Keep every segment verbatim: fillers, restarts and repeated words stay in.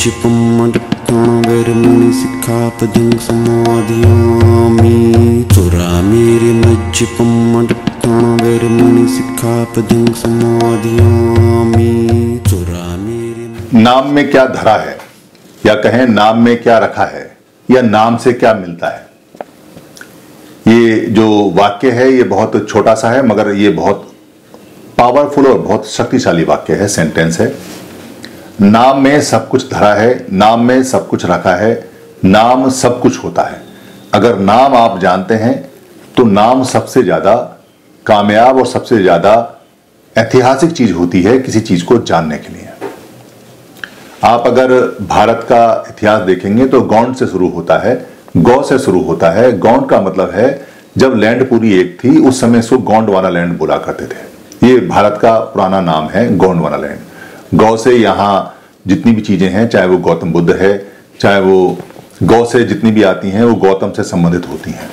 वेरमुनि सिक्खापदं समाधियामि सुरामेरि मज्जिपम्मटत्ताण वेरमुनि सिक्खापदं समाधियामि सुरामेरि। नाम में क्या धरा है, या कहें नाम में क्या रखा है, या नाम से क्या मिलता है। ये जो वाक्य है ये बहुत छोटा सा है, मगर ये बहुत पावरफुल और बहुत शक्तिशाली वाक्य है, सेंटेंस है। नाम में सब कुछ धरा है, नाम में सब कुछ रखा है, नाम सब कुछ होता है। अगर नाम आप जानते हैं तो नाम सबसे ज्यादा कामयाब और सबसे ज्यादा ऐतिहासिक चीज होती है किसी चीज को जानने के लिए। आप अगर भारत का इतिहास देखेंगे तो गौंड से शुरू होता है, गौ से शुरू होता है। गौंड का मतलब है जब लैंड पूरी एक थी उस समय इसको गोंडवाना लैंड बोला करते थे। ये भारत का पुराना नाम है, गोंडवाना लैंड। गौ से यहाँ जितनी भी चीजें हैं, चाहे वो गौतम बुद्ध है, चाहे वो गौ से जितनी भी आती हैं वो गौतम से संबंधित होती हैं।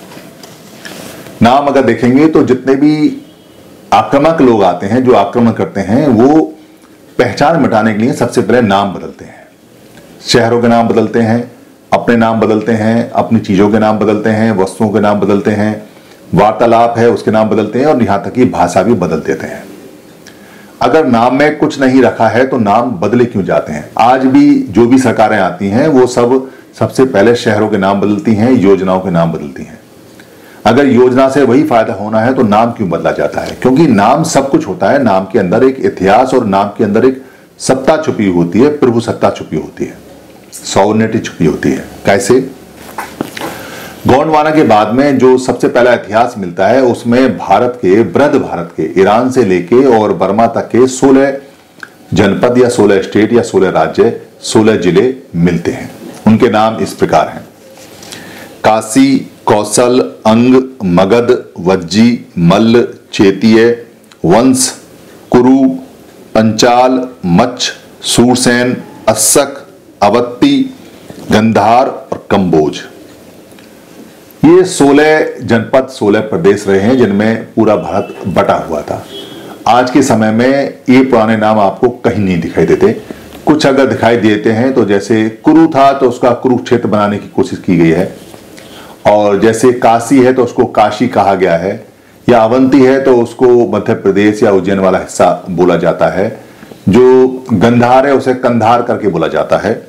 नाम अगर देखेंगे तो जितने भी आक्रामक लोग आते हैं, जो आक्रमण करते हैं, वो पहचान मिटाने के लिए सबसे पहले नाम बदलते हैं। शहरों के नाम बदलते हैं, अपने नाम बदलते हैं, अपनी चीजों के नाम बदलते हैं, वस्तुओं के नाम बदलते हैं, वार्तालाप है उसके नाम बदलते हैं, और यहां तक कि भाषा भी बदल देते हैं। अगर नाम में कुछ नहीं रखा है तो नाम बदले क्यों जाते हैं। आज भी जो भी सरकारें आती हैं वो सब सबसे पहले शहरों के नाम बदलती हैं, योजनाओं के नाम बदलती हैं। अगर योजना से वही फायदा होना है तो नाम क्यों बदला जाता है, क्योंकि नाम सब कुछ होता है। नाम के अंदर एक इतिहास और नाम के अंदर एक सत्ता छुपी होती है, प्रभु सत्ता छुपी होती है, सॉवरेनिटी छुपी होती है। कैसे? गोंडवाना के बाद में जो सबसे पहला इतिहास मिलता है उसमें भारत के, वृद्ध भारत के, ईरान से लेके और बर्मा तक के सोलह जनपद या सोलह स्टेट या सोलह राज्य, सोलह जिले मिलते हैं। उनके नाम इस प्रकार हैं: काशी, कौशल, अंग, मगध, वज्जी, मल्ल, चेतीय, वंश, कुरु, पंचाल, मच्छ, सूरसेन, अस्सक, अवत्ती, गंधार और कंबोज। ये सोलह जनपद, सोलह प्रदेश रहे हैं जिनमें पूरा भारत बटा हुआ था। आज के समय में ये पुराने नाम आपको कहीं नहीं दिखाई देते। कुछ अगर दिखाई देते हैं तो जैसे कुरु था तो उसका कुरुक्षेत्र बनाने की कोशिश की गई है, और जैसे काशी है तो उसको काशी कहा गया है, या अवंती है तो उसको मध्य प्रदेश या उज्जैन वाला हिस्सा बोला जाता है। जो गंधार है उसे कंधार करके बोला जाता है।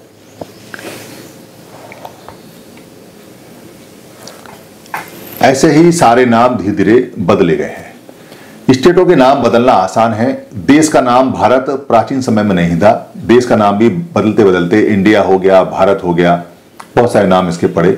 ऐसे ही सारे नाम धीरे धीरे बदले गए हैं। स्टेटों के नाम बदलना आसान है। देश का नाम भारत प्राचीन समय में नहीं था। देश का नाम भी बदलते बदलते इंडिया हो गया, भारत हो गया, बहुत सारे नाम इसके पड़े।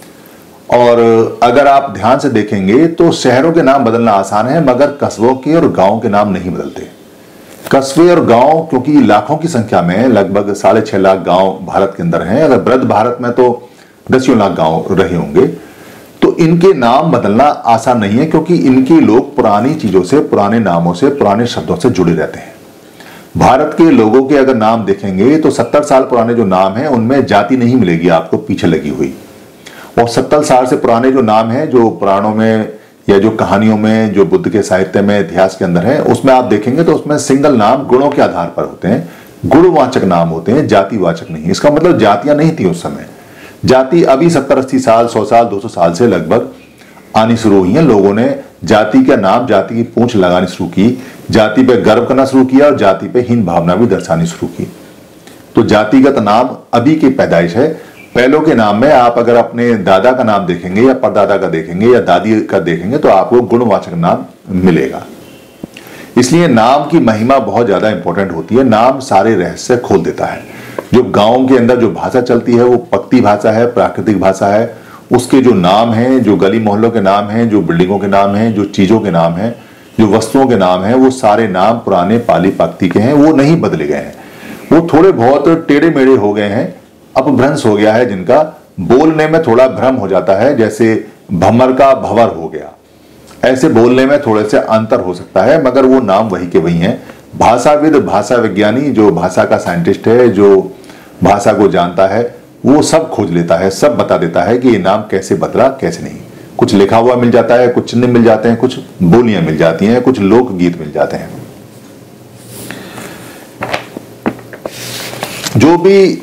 और अगर आप ध्यान से देखेंगे तो शहरों के नाम बदलना आसान है, मगर कस्बों के और गांवों के नाम नहीं बदलते। कस्बे और गांव, क्योंकि लाखों की संख्या में लगभग साढ़े छह लाख गांव भारत के अंदर हैं। अगर वृद्ध भारत में तो दसियों लाख गांव रहे होंगे, तो इनके नाम बदलना आसान नहीं है, क्योंकि इनके लोग पुरानी चीजों से, पुराने नामों से, पुराने शब्दों से जुड़े रहते हैं। भारत के लोगों के अगर नाम देखेंगे तो सत्तर साल पुराने जो नाम हैं उनमें जाति नहीं मिलेगी आपको पीछे लगी हुई। और सत्तर साल से पुराने जो नाम हैं, जो पुराणों में या जो कहानियों में, जो बुद्ध के साहित्य में, इतिहास के अंदर है, उसमें आप देखेंगे तो उसमें सिंगल नाम गुणों के आधार पर होते हैं, गुणवाचक नाम होते हैं, जातिवाचक नहीं। इसका मतलब जातियां नहीं थी उस समय। जाति अभी सत्तर अस्सी साल, सौ साल, दो सौ साल से लगभग आनी शुरू हुई है। लोगों ने जाति का नाम, जाति की पूंछ लगानी शुरू की, जाति पे गर्व करना शुरू किया और जाति पे हीन भावना भी दर्शानी शुरू की। तो जातिगत नाम अभी की पैदाइश है। पहलों के नाम में आप अगर अपने दादा का नाम देखेंगे या परदादा का देखेंगे या दादी का देखेंगे तो आपको गुणवाचक नाम मिलेगा। इसलिए नाम की महिमा बहुत ज्यादा इंपॉर्टेंट होती है। नाम सारे रहस्य खोल देता है। जो गांव के अंदर जो भाषा चलती है वो पक्ती भाषा है, प्राकृतिक भाषा है। उसके जो नाम हैं, जो गली मोहल्लों के नाम हैं, जो बिल्डिंगों के नाम हैं, जो चीजों के नाम हैं, जो वस्तुओं के नाम हैं, वो सारे नाम पुराने पाली पक्ती के हैं, वो नहीं बदले गए हैं। वो थोड़े बहुत टेढ़े मेढ़े हो गए हैं, अपभ्रंश हो गया है, जिनका बोलने में थोड़ा भ्रम हो जाता है। जैसे भमर का भवर हो गया, ऐसे बोलने में थोड़े से अंतर हो सकता है, मगर वो नाम वही के वही हैं। भाषाविद, भाषा विज्ञानी, जो भाषा का साइंटिस्ट है, जो भाषा को जानता है, वो सब खोज लेता है, सब बता देता है कि ये नाम कैसे बदला, कैसे नहीं। कुछ लिखा हुआ मिल जाता है, कुछ चिन्ह मिल जाते हैं, कुछ बोलियां मिल जाती हैं, कुछ लोकगीत मिल जाते हैं। जो भी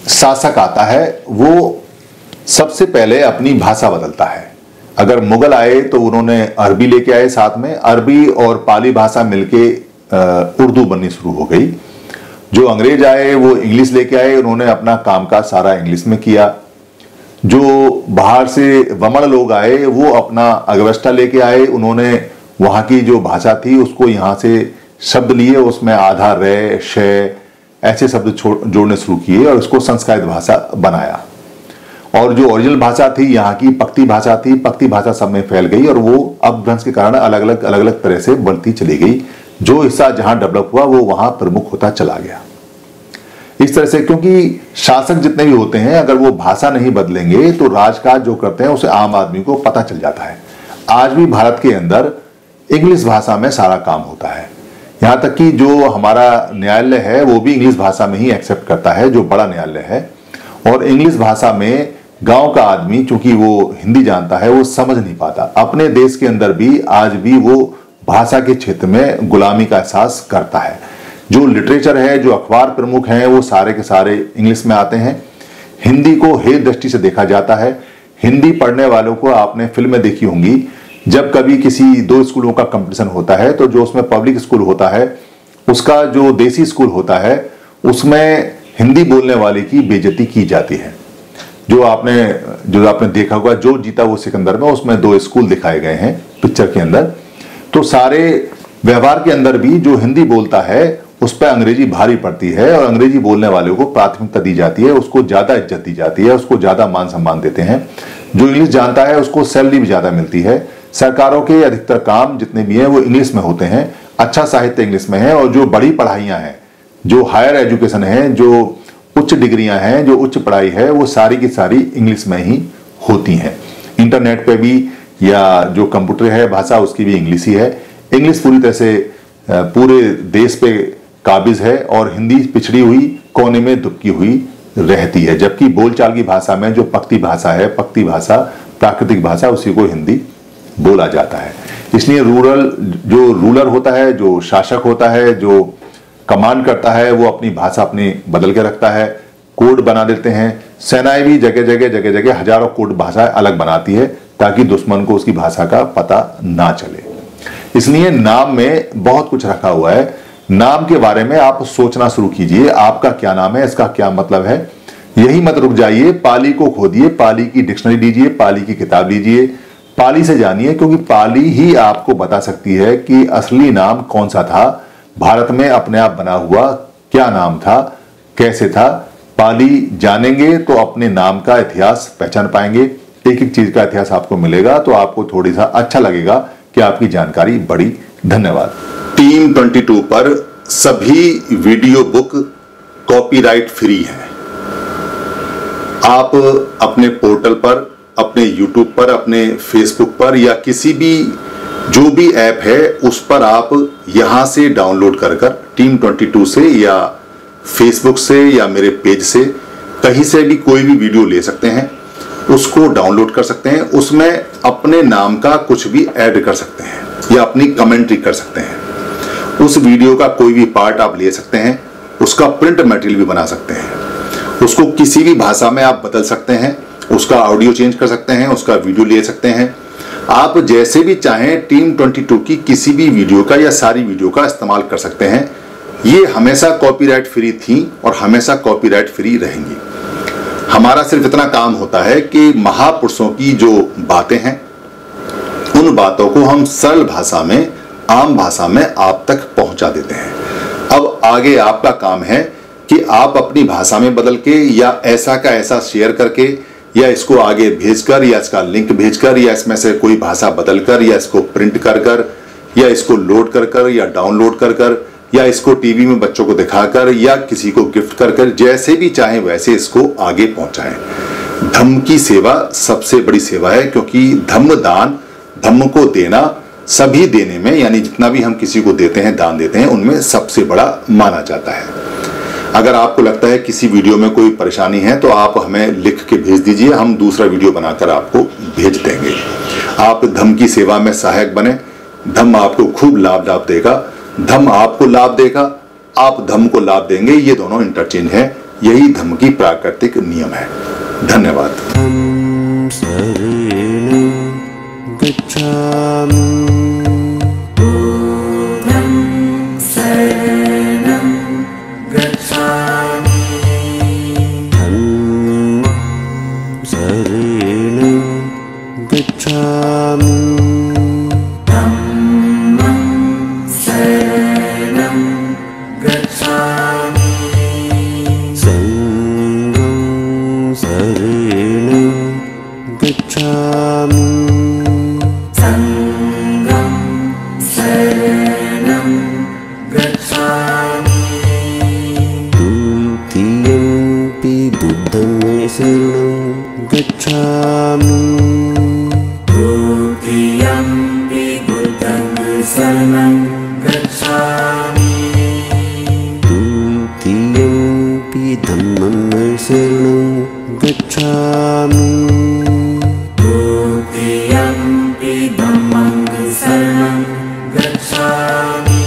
शासक आता है वो सबसे पहले अपनी भाषा बदलता है। अगर मुगल आए तो उन्होंने अरबी लेके आए, साथ में अरबी और पाली भाषा मिलके उर्दू बननी शुरू हो गई। जो अंग्रेज आए वो इंग्लिश लेके आए, उन्होंने अपना कामकाज सारा इंग्लिश में किया। जो बाहर से वमन लोग आए वो अपना अगवेस्टा लेके आए, उन्होंने वहाँ की जो भाषा थी उसको यहाँ से शब्द लिए, उसमें आधा, रे, शय ऐसे शब्द जोड़ने शुरू किए और उसको संस्कृत भाषा बनाया। और जो ओरिजिनल भाषा थी यहाँ की पख्ती भाषा थी, पख्ती भाषा सब में फैल गई और वो अपभ्रंश के कारण अलग अलग अलग अलग तरह से बढ़ती चली गई। जो हिस्सा जहां डेवलप हुआ वो वहां प्रमुख होता चला गया। इस तरह से, क्योंकि शासक जितने भी होते हैं अगर वो भाषा नहीं बदलेंगे तो राजकाज जो करते हैं उसे आम आदमी को पता चल जाता है। आज भी भारत के अंदर इंग्लिश भाषा में सारा काम होता है। यहाँ तक कि जो हमारा न्यायालय है वो भी इंग्लिश भाषा में ही एक्सेप्ट करता है, जो बड़ा न्यायालय है। और इंग्लिश भाषा में गांव का आदमी चूंकि वो हिंदी जानता है वो समझ नहीं पाता। अपने देश के अंदर भी आज भी वो भाषा के क्षेत्र में गुलामी का एहसास करता है। जो लिटरेचर है, जो अखबार प्रमुख हैं, वो सारे के सारे इंग्लिश में आते हैं। हिंदी को हेय दृष्टि से देखा जाता है। हिंदी पढ़ने वालों को आपने फिल्में देखी होंगी, जब कभी किसी दो स्कूलों का कंपटीशन होता है तो जो उसमें पब्लिक स्कूल होता है उसका जो देसी स्कूल होता है उसमें हिंदी बोलने वाले की बेइज्जती की जाती है। जो आपने जो आपने देखा होगा, जो जीता वो सिकंदर में, उसमें दो स्कूल दिखाए गए हैं पिक्चर के अंदर। तो सारे व्यवहार के अंदर भी जो हिंदी बोलता है उस पर अंग्रेजी भारी पड़ती है और अंग्रेजी बोलने वाले को प्राथमिकता दी जाती है, उसको ज्यादा इज्जत दी जाती है, उसको ज्यादा मान सम्मान देते हैं। जो इंग्लिश जानता है उसको सैलरी भी ज्यादा मिलती है। सरकारों के अधिकतर काम जितने भी हैं वो इंग्लिश में होते हैं। अच्छा साहित्य इंग्लिश में है और जो बड़ी पढ़ाइयां हैं, जो हायर एजुकेशन है, जो उच्च डिग्रियां हैं, जो उच्च पढ़ाई है, वो सारी की सारी इंग्लिश में ही होती हैं। इंटरनेट पे भी या जो कंप्यूटर है भाषा उसकी भी इंग्लिश ही है। इंग्लिश पूरी तरह से पूरे देश पे काबिज है और हिंदी पिछड़ी हुई कोने में दुबकी हुई रहती है। जबकि बोलचाल की भाषा में जो पख्ती भाषा है, पख्ती भाषा प्राकृतिक भाषा, उसी को हिंदी बोला जाता है। इसलिए रूरल जो रूलर होता है, जो शासक होता है, जो कमांड करता है, वो अपनी भाषा अपनी बदल के रखता है, कोड बना देते हैं। सेनाएं भी जगह जगह जगह जगह हजारों कोड भाषाएं अलग बनाती है ताकि दुश्मन को उसकी भाषा का पता ना चले। इसलिए नाम में बहुत कुछ रखा हुआ है। नाम के बारे में आप सोचना शुरू कीजिए, आपका क्या नाम है, इसका क्या मतलब है। यही मत रुक जाइए, पाली को खोदिए, पाली की डिक्शनरी लीजिए, पाली की किताब लीजिए, पाली से जानिए, क्योंकि पाली ही आपको बता सकती है कि असली नाम कौन सा था, भारत में अपने आप बना हुआ क्या नाम था, कैसे था। पाली जानेंगे तो अपने नाम का इतिहास पहचान पाएंगे। एक एक चीज का इतिहास आपको मिलेगा तो आपको थोड़ी सा अच्छा लगेगा कि आपकी जानकारी बढ़ी। धन्यवाद। टीम बाईस पर सभी वीडियो बुक कॉपीराइट फ्री है। आप अपने पोर्टल पर, अपने यूट्यूब पर, अपने फेसबुक पर या किसी भी जो भी ऐप है उस पर आप यहां से डाउनलोड कर कर टीम बाईस से या फेसबुक से या मेरे पेज से कहीं से भी कोई भी वीडियो ले सकते हैं, उसको डाउनलोड कर सकते हैं। उसमें अपने नाम का कुछ भी ऐड कर सकते हैं या अपनी कमेंट्री कर सकते हैं। उस वीडियो का कोई भी पार्ट आप ले सकते हैं, उसका प्रिंट मटेरियल भी बना सकते हैं, उसको किसी भी भाषा में आप बदल सकते हैं, उसका ऑडियो चेंज कर सकते हैं, उसका वीडियो ले सकते हैं। आप जैसे भी चाहें टीम बाईस की किसी भी वीडियो का या सारी वीडियो का इस्तेमाल कर सकते हैं। ये हमेशा कॉपीराइट फ्री थी और हमेशा कॉपीराइट फ्री रहेंगी। हमारा सिर्फ इतना काम होता है कि महापुरुषों की जो बातें हैं उन बातों को हम सरल भाषा में, आम भाषा में आप तक पहुंचा देते हैं। अब आगे आपका काम है कि आप अपनी भाषा में बदल के या ऐसा का ऐसा शेयर करके या इसको आगे भेजकर या इसका लिंक भेजकर या इसमें से कोई भाषा बदलकर या इसको प्रिंट कर कर या इसको लोड कर कर या डाउनलोड कर कर या इसको टीवी में बच्चों को दिखाकर या किसी को गिफ्ट कर कर, जैसे भी चाहें वैसे इसको आगे पहुंचाएं। धम्म की सेवा सबसे बड़ी सेवा है, क्योंकि धम्म दान, धम्म को देना सभी देने में, यानी जितना भी हम किसी को देते हैं, दान देते हैं, उनमें सबसे बड़ा माना जाता है। अगर आपको लगता है किसी वीडियो में कोई परेशानी है तो आप हमें लिख के भेज दीजिए, हम दूसरा वीडियो बनाकर आपको भेज देंगे। आप धम्म की सेवा में सहायक बने, धम्म आपको खूब लाभ लाभ देगा, धम्म आपको लाभ देगा, आप धम्म को लाभ देंगे, ये दोनों इंटरचेंज है। यही धम्म की प्राकृतिक नियम है। धन्यवाद। शरणं गच्छामि। बुद्धं शरणं गच्छामि। धम्मं शरणं गच्छामि। धम्मं शरणं गच्छामि। संघं शरणं गच्छामि। संघं शरणं गच्छामि। द्वितीयंपि बुद्धं शरणं गच्छामि। द्वितीयंपि बुद्धं शरणं गच्छामि। द्वितीयंपि धम्मं शरणं गच्छामि। द्वितीयंपि धम्मं शरणं गच्छामि।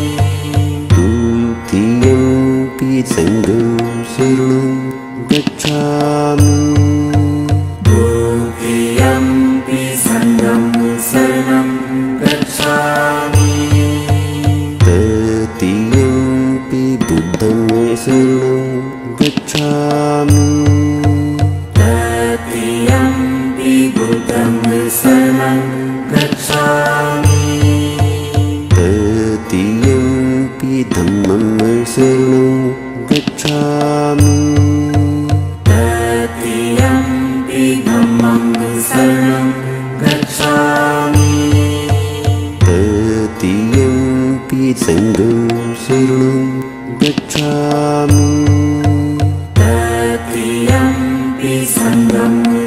द्वितीयंपि संघं शरणं गच्छामि। द्वितीयंपि संघं शरणं गच्छामि। तृतीयंपि बुद्धं शरणं गच्छामि। तृतीयंपि बुद्धं शरणं गच्छामि। तृतीयंपि धम्मं शरणं गच्छामि। तृतीयंपि धम्मं शरणं गच्छामि। तृतीयंपि संघं शरणं गच्छामि। तृतीयंपि संघं